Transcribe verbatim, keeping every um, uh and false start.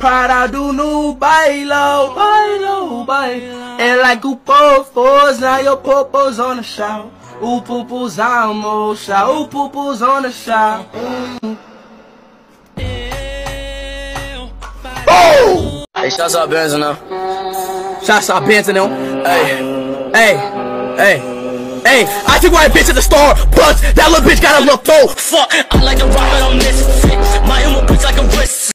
parado no bailão, bailão, bailão. É like o popôs, now your popôs on the show. O pupuzão mocha, o pupuzão on the show. Oh! Hey, shots out Benz now. Shots out Benz now. Hey, hey, hey. Hey, I took my bitch to the store, plus that little bitch got a little toe. Fuck, I like to rock it on this. My bitch like a wrist.